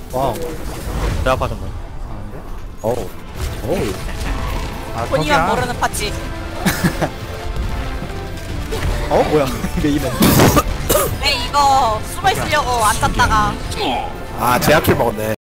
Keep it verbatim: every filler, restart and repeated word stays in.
와우. 제압하던 거. 아는데? 어우. 어우. 아, 본인만 저기야. 모르는 파츠. 어? 뭐야. 메이는. 네, 이거 숨어 있으려고 앉았다가 아 제약킬 먹었네.